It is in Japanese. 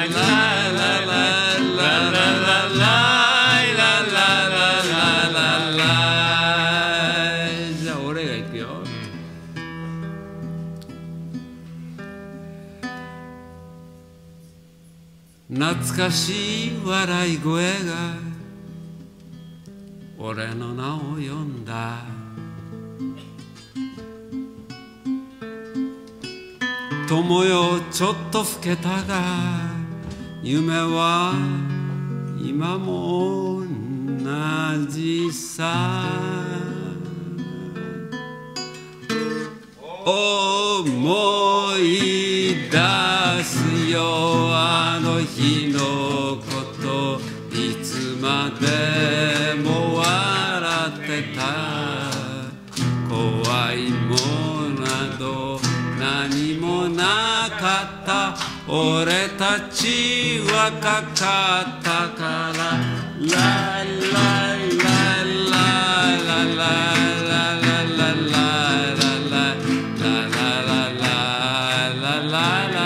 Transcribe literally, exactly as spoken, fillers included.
じゃあ俺がいくよ。懐かしい笑い声が俺の名を呼んだ。友よちょっと老けたが夢は今も同じさ。思い出すよあの日のこと、いつまでも笑ってた。怖いものなど何もなかった。俺たち若かったから。ララララララララララララララララララ